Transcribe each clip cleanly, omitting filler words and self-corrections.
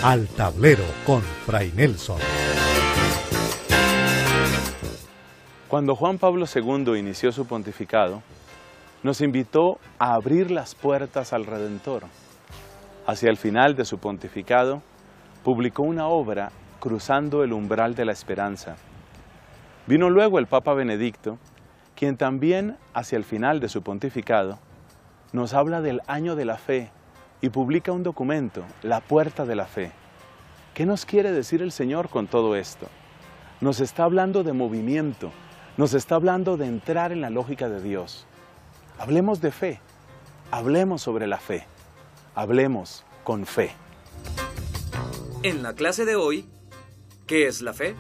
Al Tablero con Fray Nelson. Cuando Juan Pablo II inició su pontificado, nos invitó a abrir las puertas al Redentor. Hacia el final de su pontificado, publicó una obra, Cruzando el umbral de la esperanza. Vino luego el Papa Benedicto, quien también, hacia el final de su pontificado, nos habla del año de la fe y publica un documento, La Puerta de la Fe. ¿Qué nos quiere decir el Señor con todo esto? Nos está hablando de movimiento, nos está hablando de entrar en la lógica de Dios. Hablemos de fe, hablemos sobre la fe, hablemos con fe. En la clase de hoy, ¿qué es la fe?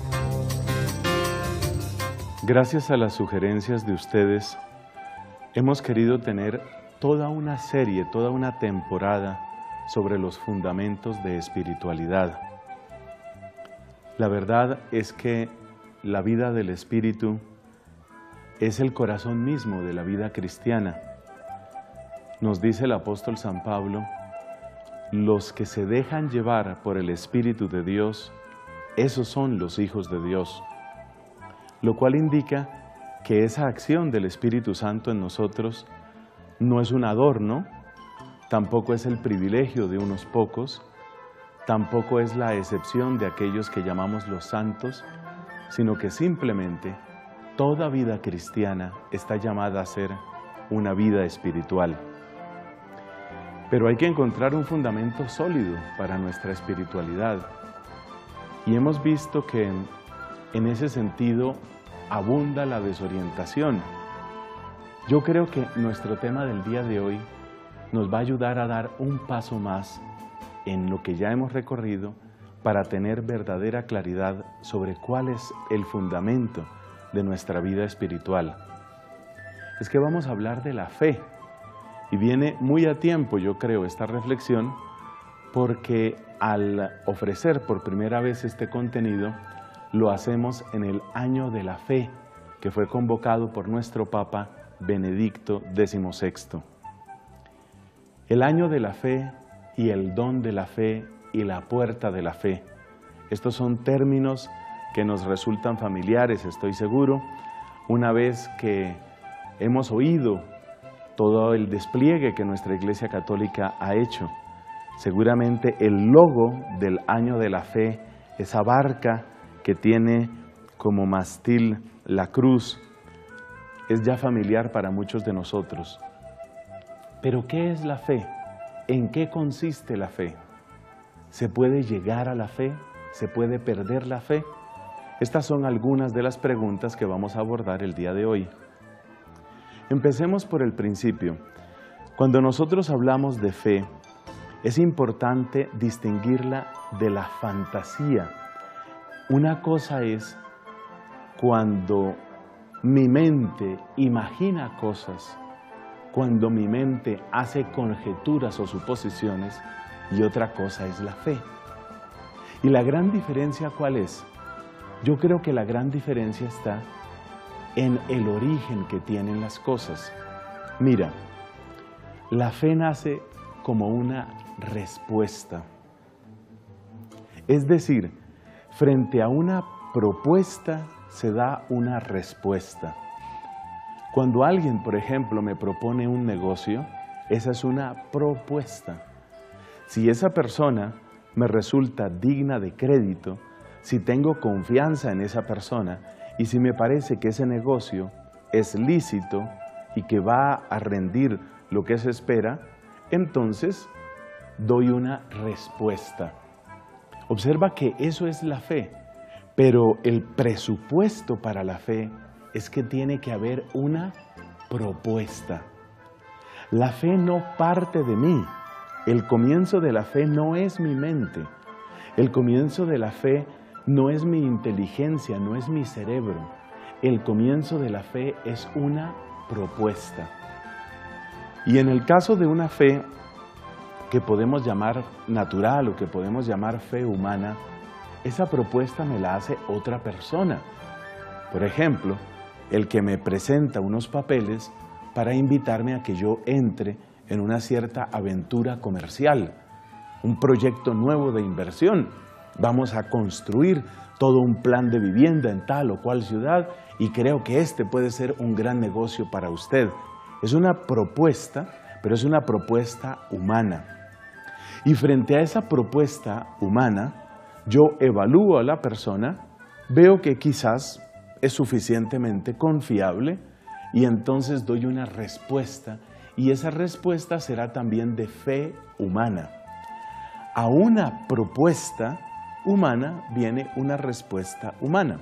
Gracias a las sugerencias de ustedes, hemos querido tener toda una serie, toda una temporada sobre los fundamentos de espiritualidad. La verdad es que la vida del espíritu es el corazón mismo de la vida cristiana. Nos dice el apóstol San Pablo, los que se dejan llevar por el Espíritu de Dios, esos son los hijos de Dios. Lo cual indica que esa acción del Espíritu Santo en nosotros no es un adorno, tampoco es el privilegio de unos pocos, tampoco es la excepción de aquellos que llamamos los santos, sino que simplemente toda vida cristiana está llamada a ser una vida espiritual. Pero hay que encontrar un fundamento sólido para nuestra espiritualidad. Y hemos visto que en ese sentido abunda la desorientación. Yo creo que nuestro tema del día de hoy nos va a ayudar a dar un paso más en lo que ya hemos recorrido para tener verdadera claridad sobre cuál es el fundamento de nuestra vida espiritual. Es que vamos a hablar de la fe y viene muy a tiempo, yo creo, esta reflexión porque al ofrecer por primera vez este contenido lo hacemos en el año de la fe que fue convocado por nuestro Papa Benedicto XVI. El año de la fe y el don de la fe y la puerta de la fe. Estos son términos que nos resultan familiares, estoy seguro, una vez que hemos oído todo el despliegue que nuestra Iglesia Católica ha hecho. Seguramente el logo del año de la fe, esa barca que tiene como mástil la cruz, es ya familiar para muchos de nosotros. Pero ¿qué es la fe? ¿En qué consiste la fe? ¿Se puede llegar a la fe? ¿Se puede perder la fe? Estas son algunas de las preguntas que vamos a abordar el día de hoy. Empecemos por el principio. Cuando nosotros hablamos de fe, es importante distinguirla de la fantasía. Una cosa es cuando mi mente imagina cosas, cuando mi mente hace conjeturas o suposiciones, y otra cosa es la fe. ¿Y la gran diferencia cuál es? Yo creo que la gran diferencia está en el origen que tienen las cosas. Mira, la fe nace como una respuesta. Es decir, frente a una propuesta se da una respuesta. Cuando alguien, por ejemplo, me propone un negocio, esa es una propuesta. Si esa persona me resulta digna de crédito, si tengo confianza en esa persona y si me parece que ese negocio es lícito y que va a rendir lo que se espera, entonces doy una respuesta. Observa que eso es la fe, pero el presupuesto para la fe es que tiene que haber una propuesta. La fe no parte de mí. El comienzo de la fe no es mi mente. El comienzo de la fe no es mi inteligencia, no es mi cerebro. El comienzo de la fe es una propuesta. Y en el caso de una fe que podemos llamar natural o que podemos llamar fe humana, esa propuesta me la hace otra persona. Por ejemplo, el que me presenta unos papeles para invitarme a que yo entre en una cierta aventura comercial. un proyecto nuevo de inversión. Vamos a construir todo un plan de vivienda en tal o cual ciudad y creo que este puede ser un gran negocio para usted. Es una propuesta, pero es una propuesta humana. Y frente a esa propuesta humana, yo evalúo a la persona, veo que quizás es suficientemente confiable y entonces doy una respuesta y esa respuesta será también de fe humana. A una propuesta humana viene una respuesta humana.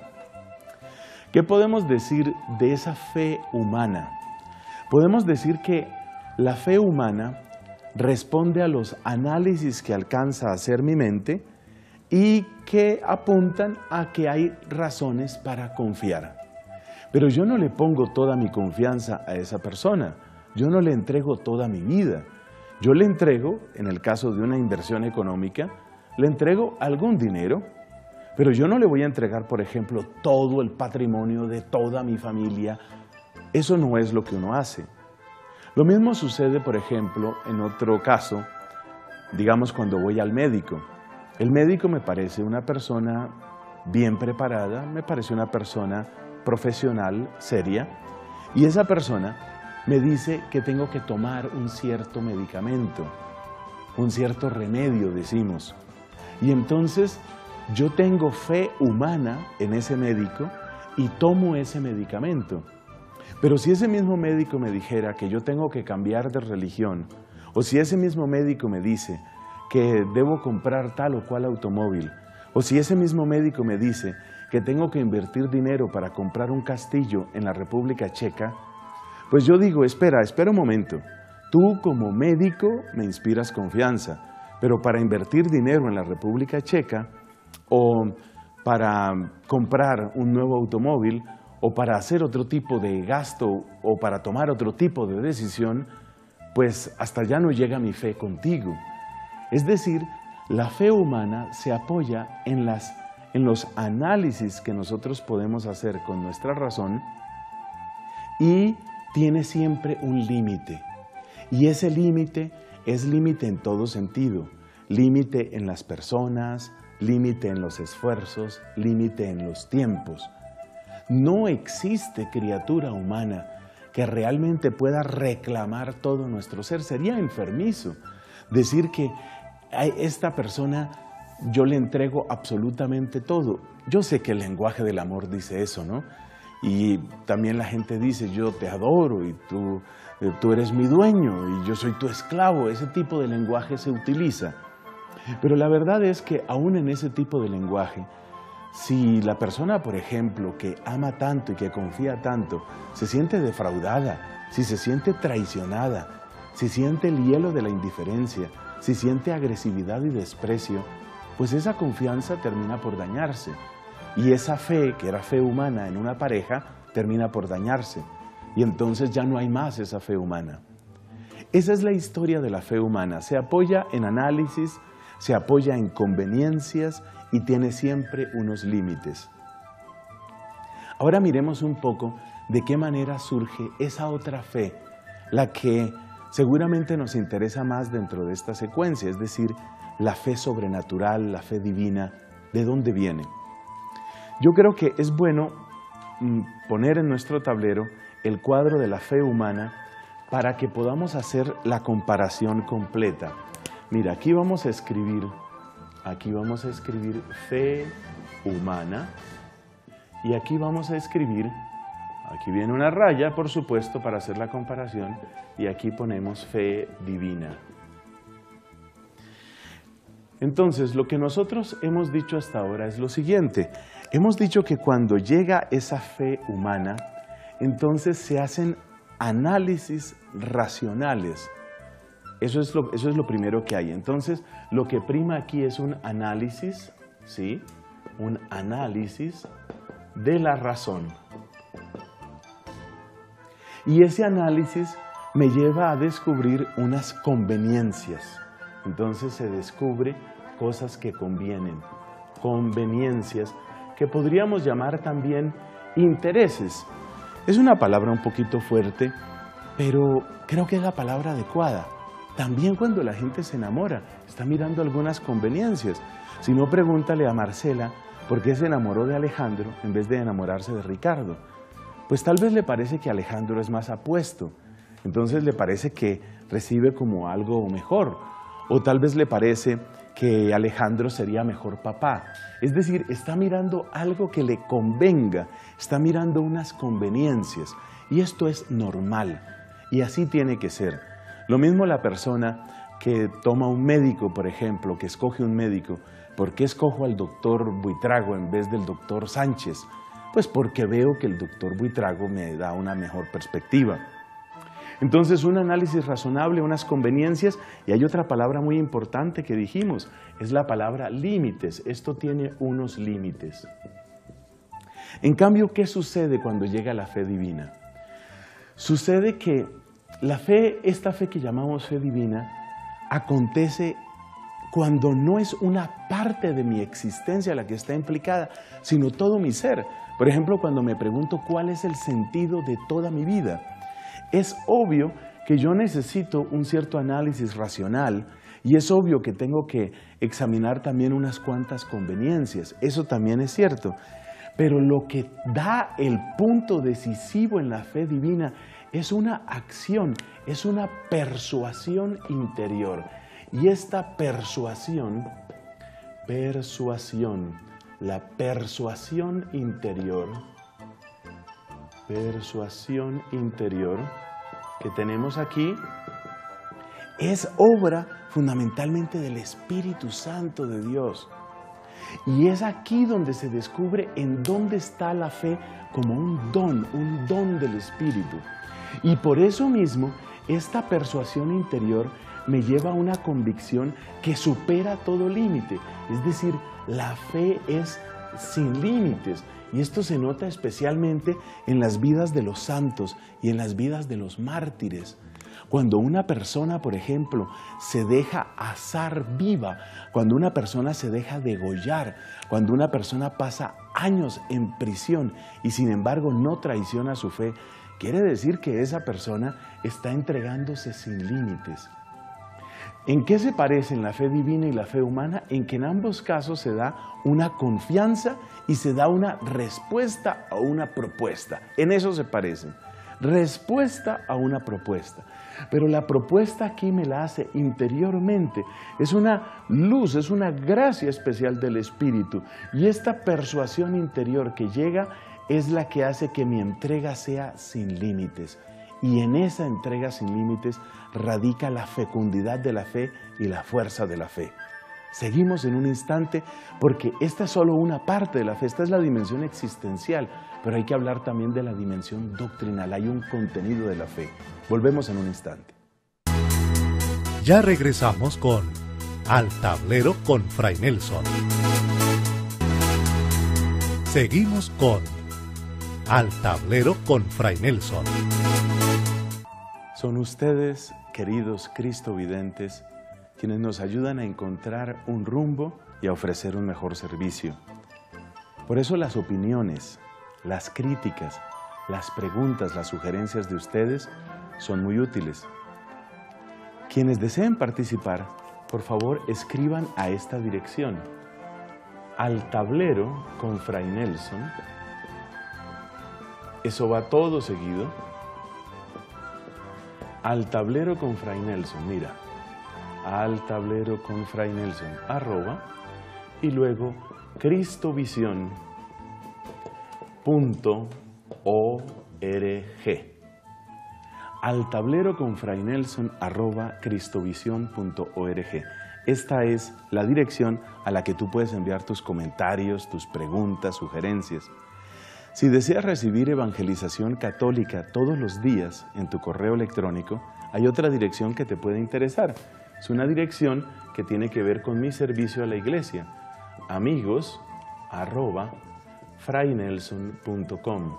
¿Qué podemos decir de esa fe humana? Podemos decir que la fe humana responde a los análisis que alcanza a hacer mi mente y que apuntan a que hay razones para confiar. Pero yo no le pongo toda mi confianza a esa persona, yo no le entrego toda mi vida. Yo le entrego, en el caso de una inversión económica, le entrego algún dinero, pero yo no le voy a entregar, por ejemplo, todo el patrimonio de toda mi familia. Eso no es lo que uno hace. Lo mismo sucede, por ejemplo, en otro caso, digamos cuando voy al médico. El médico me parece una persona bien preparada, me parece una persona profesional, seria, y esa persona me dice que tengo que tomar un cierto medicamento, un cierto remedio, decimos. Y entonces yo tengo fe humana en ese médico y tomo ese medicamento. Pero si ese mismo médico me dijera que yo tengo que cambiar de religión, o si ese mismo médico me dice que debo comprar tal o cual automóvil, o si ese mismo médico me dice que tengo que invertir dinero para comprar un castillo en la República Checa, pues yo digo, espera un momento, tú como médico me inspiras confianza, pero para invertir dinero en la República Checa, o para comprar un nuevo automóvil, o para hacer otro tipo de gasto, o para tomar otro tipo de decisión, pues hasta allá no llega mi fe contigo. Es decir, la fe humana se apoya en los análisis que nosotros podemos hacer con nuestra razón y tiene siempre un límite. Y ese límite es límite en todo sentido. Límite en las personas, límite en los esfuerzos, límite en los tiempos. No existe criatura humana que realmente pueda reclamar todo nuestro ser. Sería enfermizo decir que a esta persona yo le entrego absolutamente todo. Yo sé que el lenguaje del amor dice eso, ¿no? Y también la gente dice, yo te adoro y tú eres mi dueño y yo soy tu esclavo. Ese tipo de lenguaje se utiliza. Pero la verdad es que aún en ese tipo de lenguaje, si la persona, por ejemplo, que ama tanto y que confía tanto, se siente defraudada, si se siente traicionada, si siente el hielo de la indiferencia, si siente agresividad y desprecio, pues esa confianza termina por dañarse. Y esa fe, que era fe humana en una pareja, termina por dañarse. Y entonces ya no hay más esa fe humana. Esa es la historia de la fe humana. Se apoya en análisis, se apoya en conveniencias y tiene siempre unos límites. Ahora miremos un poco de qué manera surge esa otra fe, la que seguramente nos interesa más dentro de esta secuencia, es decir, la fe sobrenatural, la fe divina, ¿de dónde viene? Yo creo que es bueno poner en nuestro tablero el cuadro de la fe humana para que podamos hacer la comparación completa. Mira, aquí vamos a escribir fe humana y aquí vamos a escribir, aquí viene una raya, por supuesto, para hacer la comparación, y aquí ponemos fe divina. Entonces, lo que nosotros hemos dicho hasta ahora es lo siguiente. Hemos dicho que cuando llega esa fe humana, entonces se hacen análisis racionales. Eso es lo primero que hay. Entonces, lo que prima aquí es un análisis, ¿sí? Un análisis de la razón. Y ese análisis me lleva a descubrir unas conveniencias. Entonces se descubre cosas que convienen, conveniencias, que podríamos llamar también intereses. Es una palabra un poquito fuerte, pero creo que es la palabra adecuada. También cuando la gente se enamora, está mirando algunas conveniencias. Si no, pregúntale a Marcela por qué se enamoró de Alejandro en vez de enamorarse de Ricardo. Pues tal vez le parece que Alejandro es más apuesto, entonces le parece que recibe como algo mejor, o tal vez le parece que Alejandro sería mejor papá. Es decir, está mirando algo que le convenga, está mirando unas conveniencias, y esto es normal, y así tiene que ser. Lo mismo la persona que toma un médico, por ejemplo, que escoge un médico. ¿Por qué escojo al doctor Buitrago en vez del doctor Sánchez? Pues porque veo que el doctor Buitrago me da una mejor perspectiva. Entonces, un análisis razonable, unas conveniencias, y hay otra palabra muy importante que dijimos, es la palabra límites. Esto tiene unos límites. En cambio, ¿qué sucede cuando llega la fe divina? Sucede que la fe, esta fe que llamamos fe divina, acontece cuando no es una parte de mi existencia la que está implicada, sino todo mi ser. Por ejemplo, cuando me pregunto cuál es el sentido de toda mi vida. Es obvio que yo necesito un cierto análisis racional y es obvio que tengo que examinar también unas cuantas conveniencias. Eso también es cierto. Pero lo que da el punto decisivo en la fe divina es una acción, es una persuasión interior. Y esta persuasión, la persuasión interior que tenemos aquí, es obra fundamentalmente del Espíritu Santo de Dios. Y es aquí donde se descubre en dónde está la fe como un don del Espíritu. Y por eso mismo, esta persuasión interior me lleva a una convicción que supera todo límite. Es decir, la fe es sin límites. Y esto se nota especialmente en las vidas de los santos y en las vidas de los mártires. Cuando una persona, por ejemplo, se deja asar viva, cuando una persona se deja degollar, cuando una persona pasa años en prisión y sin embargo no traiciona su fe, quiere decir que esa persona está entregándose sin límites. ¿En qué se parecen la fe divina y la fe humana? En que en ambos casos se da una confianza y se da una respuesta a una propuesta. En eso se parecen. Respuesta a una propuesta. Pero la propuesta aquí me la hace interiormente. Es una luz, es una gracia especial del Espíritu. Y esta persuasión interior que llega es la que hace que mi entrega sea sin límites. Y en esa entrega sin límites radica la fecundidad de la fe y la fuerza de la fe. Seguimos en un instante porque esta es solo una parte de la fe, esta es la dimensión existencial, pero hay que hablar también de la dimensión doctrinal, hay un contenido de la fe. Volvemos en un instante. Ya regresamos con Al Tablero con Fray Nelson. Seguimos con Al Tablero con Fray Nelson. Son ustedes, queridos cristovidentes, quienes nos ayudan a encontrar un rumbo y a ofrecer un mejor servicio. Por eso las opiniones, las críticas, las preguntas, las sugerencias de ustedes son muy útiles. Quienes deseen participar, por favor escriban a esta dirección: Al Tablero con Fray Nelson. Eso va todo seguido. Al Tablero con Fray Nelson, mira, Al Tablero con Fray Nelson, @ y luego cristovisión.org. Al Tablero con Fray Nelson @ cristovisión.org. Esta es la dirección a la que tú puedes enviar tus comentarios, tus preguntas, sugerencias. Si deseas recibir evangelización católica todos los días en tu correo electrónico, hay otra dirección que te puede interesar. Es una dirección que tiene que ver con mi servicio a la iglesia, amigos@fraynelson.com.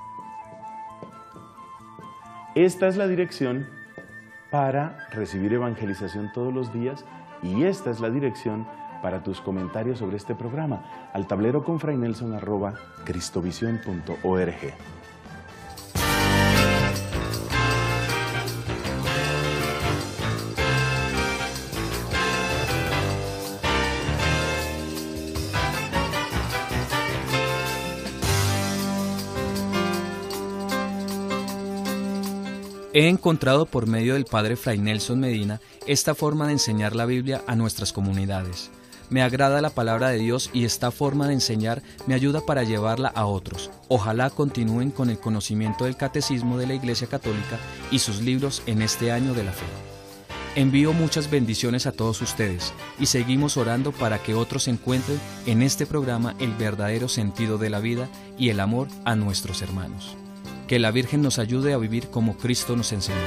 Esta es la dirección para recibir evangelización todos los días y esta es la dirección para tus comentarios sobre este programa, Al Tablero con Fray Nelson @ cristovisión.org. He encontrado por medio del padre Fray Nelson Medina esta forma de enseñar la Biblia a nuestras comunidades. Me agrada la palabra de Dios y esta forma de enseñar me ayuda para llevarla a otros. Ojalá continúen con el conocimiento del Catecismo de la Iglesia Católica y sus libros en este año de la fe. Envío muchas bendiciones a todos ustedes y seguimos orando para que otros encuentren en este programa el verdadero sentido de la vida y el amor a nuestros hermanos. Que la Virgen nos ayude a vivir como Cristo nos enseñó.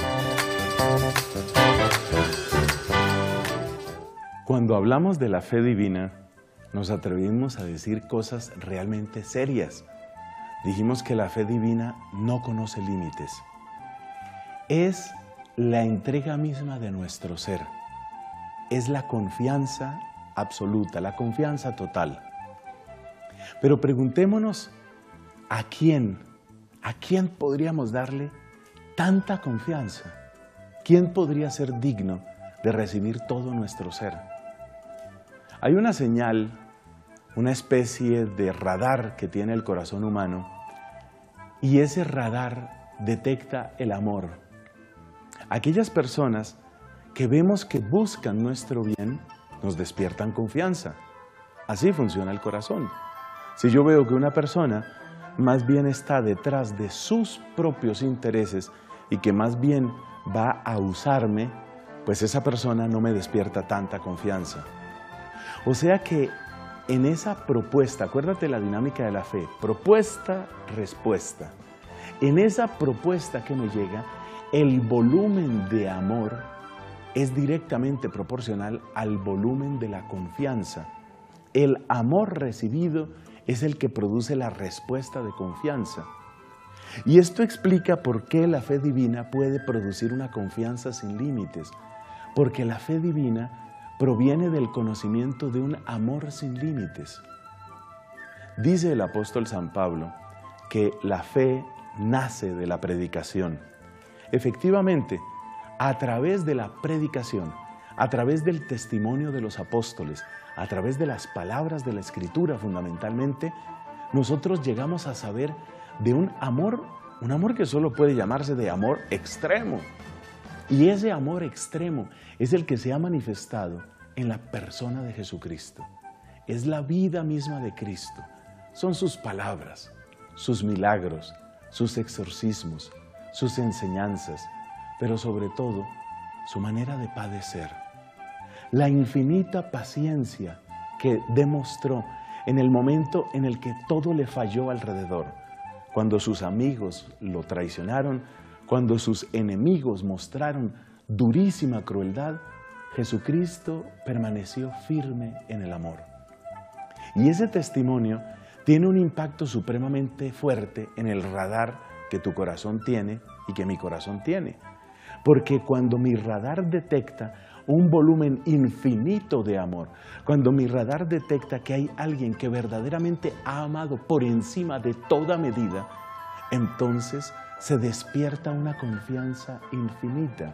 Cuando hablamos de la fe divina, nos atrevimos a decir cosas realmente serias. Dijimos que la fe divina no conoce límites. Es la entrega misma de nuestro ser. Es la confianza absoluta, la confianza total. Pero preguntémonos, ¿a quién podríamos darle tanta confianza? ¿Quién podría ser digno de recibir todo nuestro ser? Hay una señal, una especie de radar que tiene el corazón humano, y ese radar detecta el amor. Aquellas personas que vemos que buscan nuestro bien, nos despiertan confianza. Así funciona el corazón. Si yo veo que una persona más bien está detrás de sus propios intereses y que más bien va a usarme, pues esa persona no me despierta tanta confianza. O sea que en esa propuesta, acuérdate la dinámica de la fe, propuesta, respuesta. En esa propuesta que me llega, el volumen de amor es directamente proporcional al volumen de la confianza. El amor recibido es el que produce la respuesta de confianza. Y esto explica por qué la fe divina puede producir una confianza sin límites. Porque la fe divina proviene del conocimiento de un amor sin límites. Dice el apóstol San Pablo que la fe nace de la predicación. Efectivamente, a través de la predicación, a través del testimonio de los apóstoles, a través de las palabras de la Escritura fundamentalmente, nosotros llegamos a saber de un amor que solo puede llamarse de amor extremo. Y ese amor extremo es el que se ha manifestado en la persona de Jesucristo. Es la vida misma de Cristo. Son sus palabras, sus milagros, sus exorcismos, sus enseñanzas, pero sobre todo su manera de padecer. La infinita paciencia que demostró en el momento en el que todo le falló alrededor, cuando sus amigos lo traicionaron, cuando sus enemigos mostraron durísima crueldad, Jesucristo permaneció firme en el amor. Y ese testimonio tiene un impacto supremamente fuerte en el radar que tu corazón tiene y que mi corazón tiene. Porque cuando mi radar detecta un volumen infinito de amor, cuando mi radar detecta que hay alguien que verdaderamente ha amado por encima de toda medida, entonces se despierta una confianza infinita.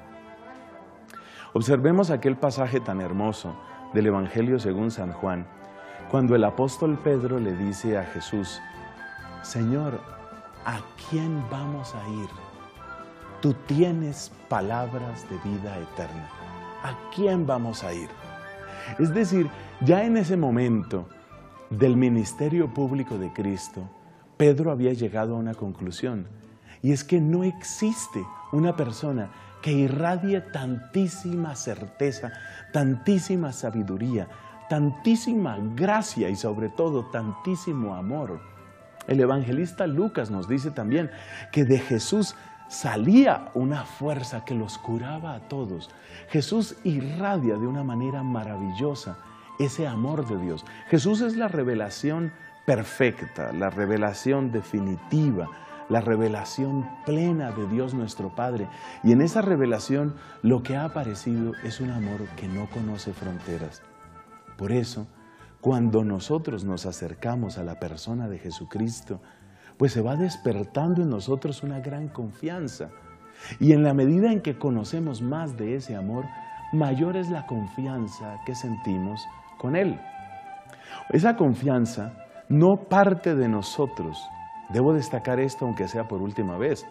Observemos aquel pasaje tan hermoso del Evangelio según San Juan, cuando el apóstol Pedro le dice a Jesús: Señor, ¿a quién vamos a ir? Tú tienes palabras de vida eterna. ¿A quién vamos a ir? Es decir, ya en ese momento del ministerio público de Cristo, Pedro había llegado a una conclusión, y es que no existe una persona que irradie tantísima certeza, tantísima sabiduría, tantísima gracia y sobre todo tantísimo amor. El evangelista Lucas nos dice también que de Jesús salía una fuerza que los curaba a todos. Jesús irradia de una manera maravillosa ese amor de Dios. Jesús es la revelación perfecta, la revelación definitiva, la revelación plena de Dios nuestro Padre. Y en esa revelación lo que ha aparecido es un amor que no conoce fronteras. Por eso, cuando nosotros nos acercamos a la persona de Jesucristo, pues se va despertando en nosotros una gran confianza. Y en la medida en que conocemos más de ese amor, mayor es la confianza que sentimos con Él. Esa confianza no parte de nosotros. Debo destacar esto aunque sea por última vez.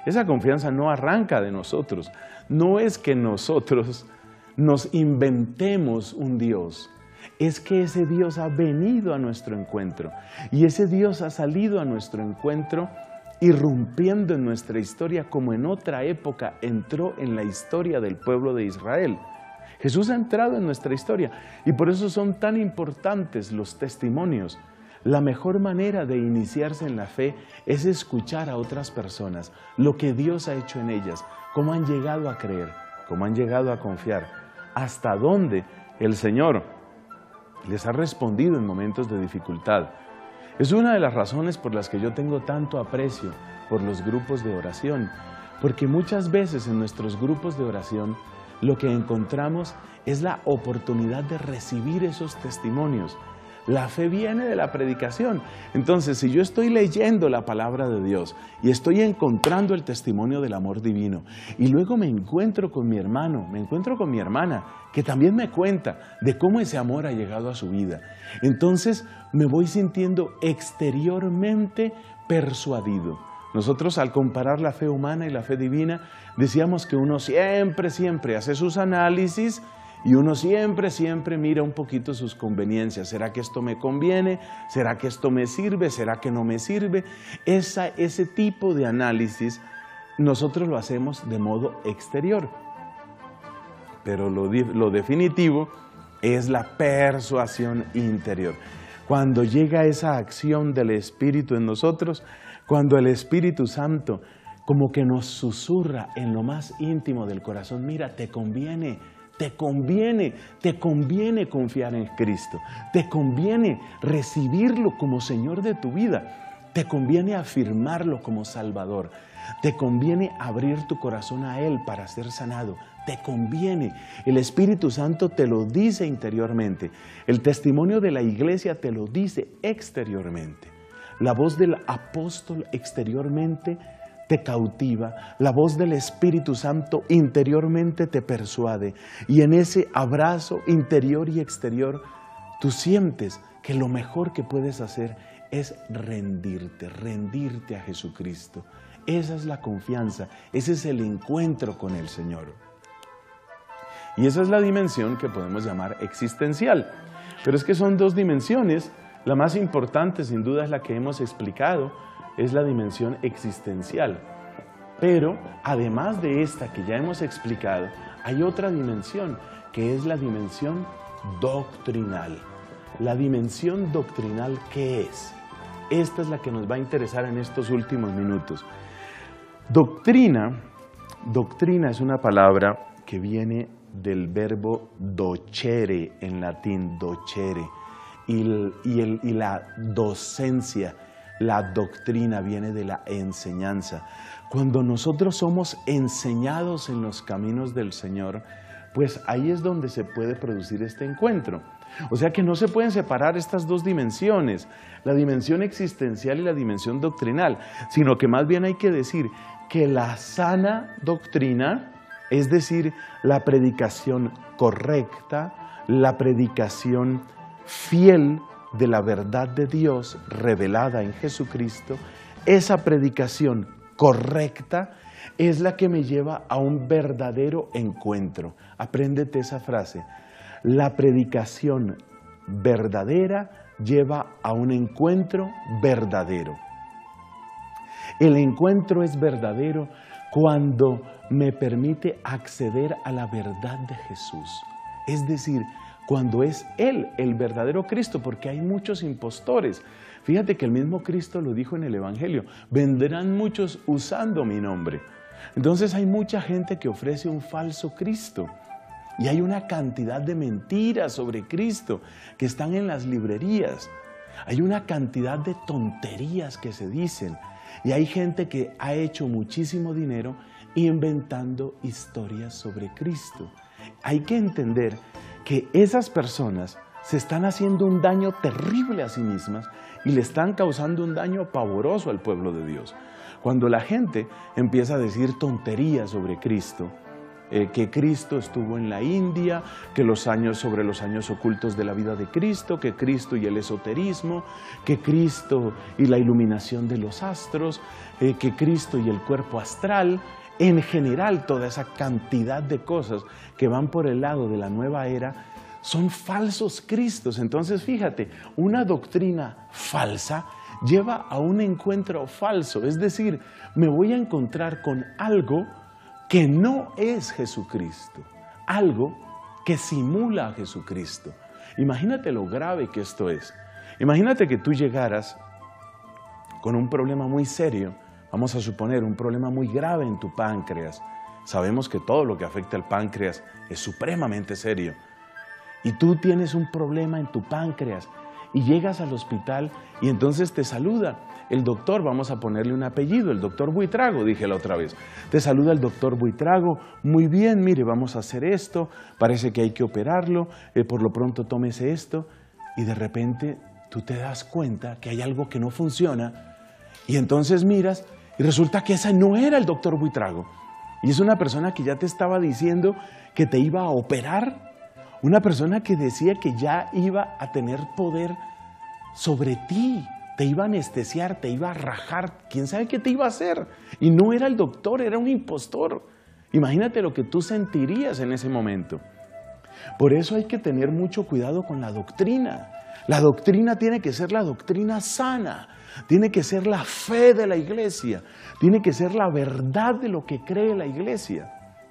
Esa confianza no arranca de nosotros. No es que nosotros nos inventemos un Dios. Es que ese Dios ha venido a nuestro encuentro. Y ese Dios ha salido a nuestro encuentro irrumpiendo en nuestra historia como en otra época entró en la historia del pueblo de Israel. Jesús ha entrado en nuestra historia y por eso son tan importantes los testimonios. La mejor manera de iniciarse en la fe es escuchar a otras personas, lo que Dios ha hecho en ellas, cómo han llegado a creer, cómo han llegado a confiar, hasta dónde el Señor les ha respondido en momentos de dificultad. Es una de las razones por las que yo tengo tanto aprecio por los grupos de oración, porque muchas veces en nuestros grupos de oración lo que encontramos es la oportunidad de recibir esos testimonios. La fe viene de la predicación. Entonces, si yo estoy leyendo la palabra de Dios y estoy encontrando el testimonio del amor divino y luego me encuentro con mi hermano, me encuentro con mi hermana, que también me cuenta de cómo ese amor ha llegado a su vida, entonces me voy sintiendo exteriormente persuadido. Nosotros, al comparar la fe humana y la fe divina, decíamos que uno siempre hace sus análisis y uno siempre mira un poquito sus conveniencias. ¿Será que esto me conviene? ¿Será que esto me sirve? ¿Será que no me sirve? Ese tipo de análisis nosotros lo hacemos de modo exterior. Pero lo definitivo es la persuasión interior. Cuando llega esa acción del Espíritu en nosotros, cuando el Espíritu Santo como que nos susurra en lo más íntimo del corazón, mira, te conviene confiar en Cristo, te conviene recibirlo como Señor de tu vida, te conviene afirmarlo como Salvador, te conviene abrir tu corazón a Él para ser sanado, te conviene. El Espíritu Santo te lo dice interiormente, el testimonio de la iglesia te lo dice exteriormente, la voz del apóstol exteriormente te cautiva, la voz del Espíritu Santo interiormente te persuade y en ese abrazo interior y exterior tú sientes que lo mejor que puedes hacer es rendirte a Jesucristo. Esa es la confianza, ese es el encuentro con el Señor. Y esa es la dimensión que podemos llamar existencial. Pero es que son dos dimensiones, la más importante sin duda es la que hemos explicado, es la dimensión existencial. Pero además de esta que ya hemos explicado, hay otra dimensión que es la dimensión doctrinal. La dimensión doctrinal, ¿qué es? Esta es la que nos va a interesar en estos últimos minutos. Doctrina es una palabra que viene del verbo docere en latín, docere, y la docencia. La doctrina viene de la enseñanza. Cuando nosotros somos enseñados en los caminos del Señor, pues ahí es donde se puede producir este encuentro. O sea que no se pueden separar estas dos dimensiones, la dimensión existencial y la dimensión doctrinal, sino que más bien hay que decir que la sana doctrina, es decir, la predicación correcta, la predicación fiel de la verdad de Dios revelada en Jesucristo, esa predicación correcta es la que me lleva a un verdadero encuentro. Apréndete esa frase. La predicación verdadera lleva a un encuentro verdadero. El encuentro es verdadero cuando me permite acceder a la verdad de Jesús. Es decir, cuando es Él el verdadero Cristo, porque hay muchos impostores. Fíjate que el mismo Cristo lo dijo en el Evangelio, vendrán muchos usando mi nombre. Entonces hay mucha gente que ofrece un falso Cristo y hay una cantidad de mentiras sobre Cristo que están en las librerías. Hay una cantidad de tonterías que se dicen y hay gente que ha hecho muchísimo dinero inventando historias sobre Cristo. Hay que entender que esas personas se están haciendo un daño terrible a sí mismas y le están causando un daño pavoroso al pueblo de Dios. Cuando la gente empieza a decir tonterías sobre Cristo, que Cristo estuvo en la India, que sobre los años ocultos de la vida de Cristo, que Cristo y el esoterismo, que Cristo y la iluminación de los astros, que Cristo y el cuerpo astral. En general, toda esa cantidad de cosas que van por el lado de la nueva era son falsos cristos. Entonces, fíjate, una doctrina falsa lleva a un encuentro falso. Es decir, me voy a encontrar con algo que no es Jesucristo, algo que simula a Jesucristo. Imagínate lo grave que esto es. Imagínate que tú llegaras con un problema muy serio, vamos a suponer un problema muy grave en tu páncreas. Sabemos que todo lo que afecta al páncreas es supremamente serio. Y tú tienes un problema en tu páncreas y llegas al hospital y entonces te saluda el doctor, vamos a ponerle un apellido, el doctor Buitrago, dije la otra vez. Te saluda el doctor Buitrago, muy bien, mire, vamos a hacer esto, parece que hay que operarlo, por lo pronto tómese esto, y de repente tú te das cuenta que hay algo que no funciona, y entonces miras, y resulta que ese no era el doctor Buitrago, y es una persona que ya te estaba diciendo que te iba a operar, una persona que decía que ya iba a tener poder sobre ti, te iba a anestesiar, te iba a rajar, quién sabe qué te iba a hacer. Y no era el doctor, era un impostor. Imagínate lo que tú sentirías en ese momento. Por eso hay que tener mucho cuidado con la doctrina. La doctrina tiene que ser la doctrina sana, tiene que ser la fe de la iglesia, tiene que ser la verdad de lo que cree la iglesia.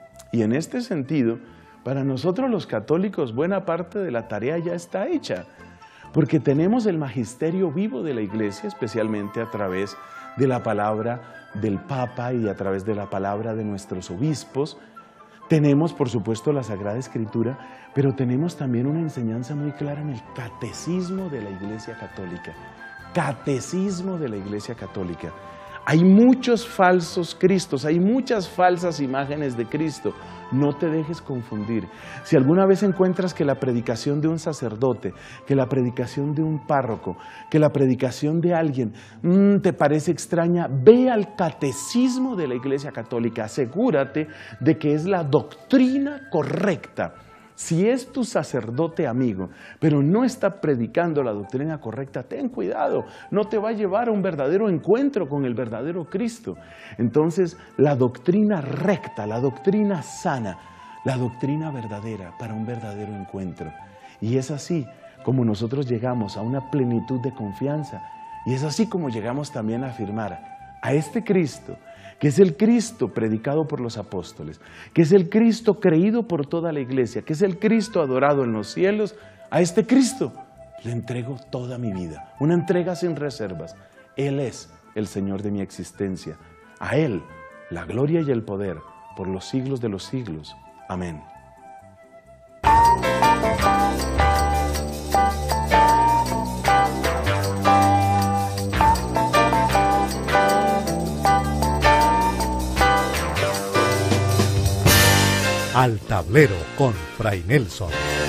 Y en este sentido, para nosotros los católicos, buena parte de la tarea ya está hecha. Porque tenemos el magisterio vivo de la Iglesia, especialmente a través de la palabra del Papa y a través de la palabra de nuestros obispos. Tenemos, por supuesto, la Sagrada Escritura, pero tenemos también una enseñanza muy clara en el Catecismo de la Iglesia Católica. Catecismo de la Iglesia Católica. Hay muchos falsos Cristos, hay muchas falsas imágenes de Cristo. No te dejes confundir. Si alguna vez encuentras que la predicación de un sacerdote, que la predicación de un párroco, que la predicación de alguien te parece extraña, ve al Catecismo de la Iglesia Católica. Asegúrate de que es la doctrina correcta. Si es tu sacerdote amigo, pero no está predicando la doctrina correcta, ten cuidado, no te va a llevar a un verdadero encuentro con el verdadero Cristo. Entonces, la doctrina recta, la doctrina sana, la doctrina verdadera para un verdadero encuentro. Y es así como nosotros llegamos a una plenitud de confianza, y es así como llegamos también a afirmar a este Cristo, que es el Cristo predicado por los apóstoles, que es el Cristo creído por toda la iglesia, que es el Cristo adorado en los cielos. A este Cristo le entrego toda mi vida, una entrega sin reservas. Él es el Señor de mi existencia. A Él la gloria y el poder por los siglos de los siglos. Amén. Al tablero con Fray Nelson.